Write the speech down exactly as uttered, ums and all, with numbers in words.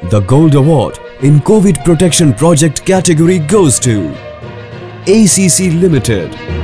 The Gold Award in COVID Protection Project category goes to A C C Limited.